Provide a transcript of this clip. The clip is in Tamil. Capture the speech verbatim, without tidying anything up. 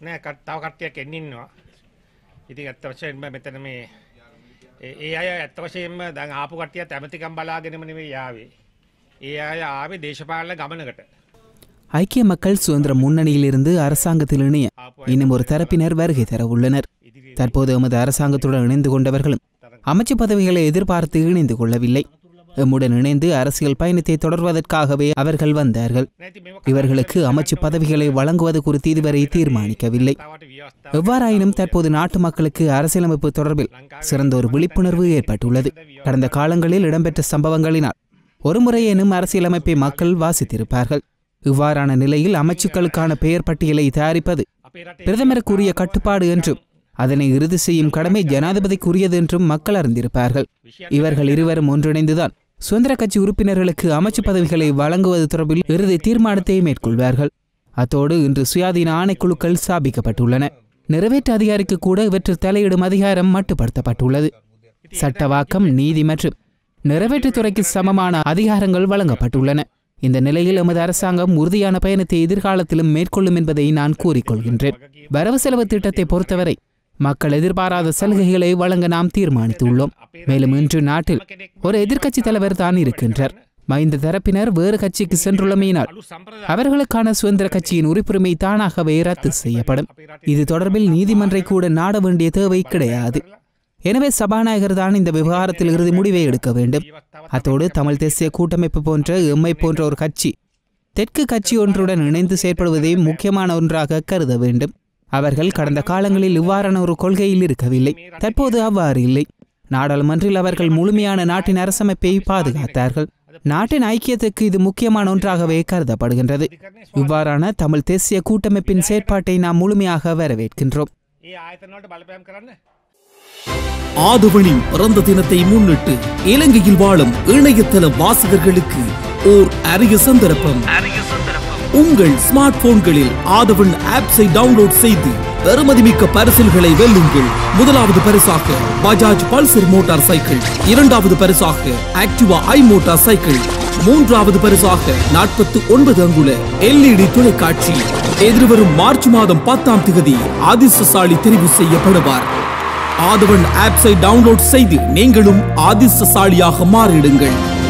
නෑ තව කට්ටියක් එන්න ඉන්නවා. ඉතින් ඇත්ත වශයෙන්ම මෙතන මේ ඒ අය ඇත්ත වශයෙන්ම දැන් ආපු කට්ටියත් ඇමතිකම් බලාගෙනම නෙවෙයි ආවේ. ඒ අය ආවේ දේශපාලන ගමනකට. ஐக்கிய மக்கள் சுதந்திர முன்னணியிலிருந்து அரசாங்கத்தில் இணைய இன்னும் ஒரு தரப்பினர் வருகை தர உள்ளனர். தற்போது எமது அரசாங்கத்துடன் இணைந்து கொண்டவர்களும் அமைச்சு பதவிகளை எதிர்பார்த்து இணைந்து கொள்ளவில்லை. எம்முடன் இணைந்து அரசியல் பயணத்தை தொடர்வதற்காகவே அவர்கள் வந்தார்கள். இவர்களுக்கு அமைச்சு பதவிகளை வழங்குவது குறித்து இதுவரை தீர்மானிக்கவில்லை. எவ்வாறாயினும் தற்போது நாட்டு மக்களுக்கு அரசியலமைப்பு தொடர்பில் சிறந்த ஒரு விழிப்புணர்வு ஏற்பட்டுள்ளது. கடந்த காலங்களில் இடம்பெற்ற சம்பவங்களினால் ஒருமுறையேனும் அரசியலமைப்பை மக்கள் வாசித்திருப்பார்கள். இவ்வாறான நிலையில் அமைச்சுக்களுக்கான பெயர் பட்டியலை தயாரிப்பது பிரதமருக்குரிய கட்டுப்பாடு என்றும் அதனை இறுதி செய்யும் கடமை ஜனாதிபதிக்குரியது என்றும் மக்கள் அறிந்திருப்பார்கள். இவர்கள் இருவரும் ஒன்றிணைந்துதான் சுதந்திர கட்சி உறுப்பினர்களுக்கு அமைச்சு பதவிகளை வழங்குவது தொடர்பில் இறுதி தீர்மானத்தை மேற்கொள்வார்கள். அத்தோடு இன்று சுயாதீன ஆணைக்குழுக்கள் ஸ்தாபிக்கப்பட்டுள்ளன. நிறைவேற்று அதிகாரிக்கு கூட இவற்றில் தலையிடும் அதிகாரம் மட்டுப்படுத்தப்பட்டுள்ளது. சட்டவாக்கம், நீதி மற்றும் நிறைவேற்றுத்துறைக்கு சமமான அதிகாரங்கள் வழங்கப்பட்டுள்ளன. இந்த நிலையில் எமது அரசாங்கம் உறுதியான பயணத்தை எதிர்காலத்திலும் மேற்கொள்ளும் என்பதை நான் கூறிக்கொள்கின்றேன். வரவு செலவு திட்டத்தை பொறுத்தவரை மக்கள் எதிர்பாராத சலுகைகளை வழங்க நாம் தீர்மானித்துள்ளோம். மேலும் இன்று நாட்டில் ஒரு எதிர்க்கட்சி தலைவர் தான் இருக்கின்றார். இந்த தரப்பினர் வேறு கட்சிக்கு சென்றுள்ளமையினால் அவர்களுக்கான சுதந்திர கட்சியின் உறுப்புரிமை தானாகவே ரத்து செய்யப்படும். இது தொடர்பில் நீதிமன்றை கூட நாட வேண்டிய தேவை கிடையாது. எனவே சபாநாயகர் தான் இந்த விவகாரத்தில் இறுதி முடிவை எடுக்க வேண்டும். அத்தோடு தமிழ் தேசிய கூட்டமைப்பு போன்ற எம்மை போன்ற ஒரு கட்சி தெற்கு கட்சி ஒன்றுடன் இணைந்து செயற்படுவதை முக்கியமான ஒன்றாக கருத வேண்டும். அவர்கள் கடந்த காலங்களில் இவ்வாறான ஒரு கொள்கையில் இருக்கவில்லை. தற்போது அவ்வாறு இல்லை. நாடாளுமன்றில் அவர்கள் முழுமையான நாட்டின் அரசமைப்பை பாதுகாத்தார்கள். நாட்டின் ஐக்கியத்துக்கு இது முக்கியமான ஒன்றாகவே கருதப்படுகின்றது. இவ்வாறான தமிழ் தேசிய கூட்டமைப்பின் செயற்பாட்டை நாம் முழுமையாக வரவேற்கின்றோம். ஆதவனின் பிறந்த தினத்தை முன்னிட்டு இலங்கையில் வாழும் இணையதள வாசகர்களுக்கு ஓர் அரிய சந்தர்ப்பம். உங்கள் ஸ்மார்ட் போன்களில் ஆதவன் ஆப்ஸை டவுன்லோட் செய்து பெறுமதிமிக்க பரிசில்களை வெல்லுங்கள். முதலாவது பரிசாக பஜாஜ் பல்சர் மோட்டார் சைக்கிள், இரண்டாவது பரிசாக ஆக்டிவா ஐ மோட்டார் சைக்கிள், மூன்றாவது பரிசாக நாற்பத்தி ஒன்பது அங்குல எல்இடி தொலைக்காட்சி. எதிர்வரும் மார்ச் மாதம் பத்தாம் தேதி அதிர்ஷ்டசாலி தெரிவு செய்யப்படுவார். ஆதவன் ஆப்ஸை டவுன்லோட் செய்து நீங்களும் அதிர்ஷ்டசாலியாக மாறிடுங்கள்.